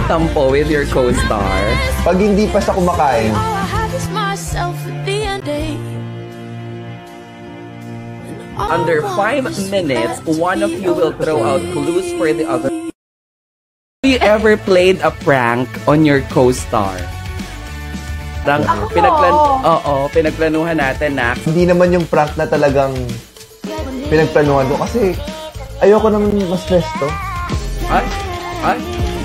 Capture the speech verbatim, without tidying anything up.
tampo with your co-star? Pag hindi pa siya kumakain. Under five minutes, one of you will throw out clues for the other. Have you ever played a prank on your co-star? Pinagplan Oo, pinagplanuhan natin na. Hindi naman yung prank na talagang pinagplanuhan ko kasi ayoko naman ma-stress to. Ay? Ay?